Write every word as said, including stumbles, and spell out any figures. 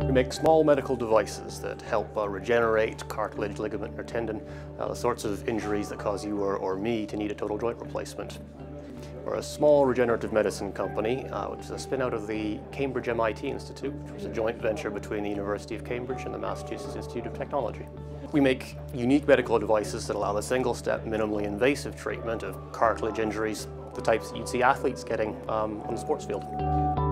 We make small medical devices that help uh, regenerate cartilage, ligament or tendon, uh, the sorts of injuries that cause you or, or me to need a total joint replacement. We're a small regenerative medicine company, uh, which is a spin out of the Cambridge M I T Institute, which was a joint venture between the University of Cambridge and the Massachusetts Institute of Technology. We make unique medical devices that allow the single-step, minimally invasive treatment of cartilage injuries, the types that you'd see athletes getting um, on the sports field.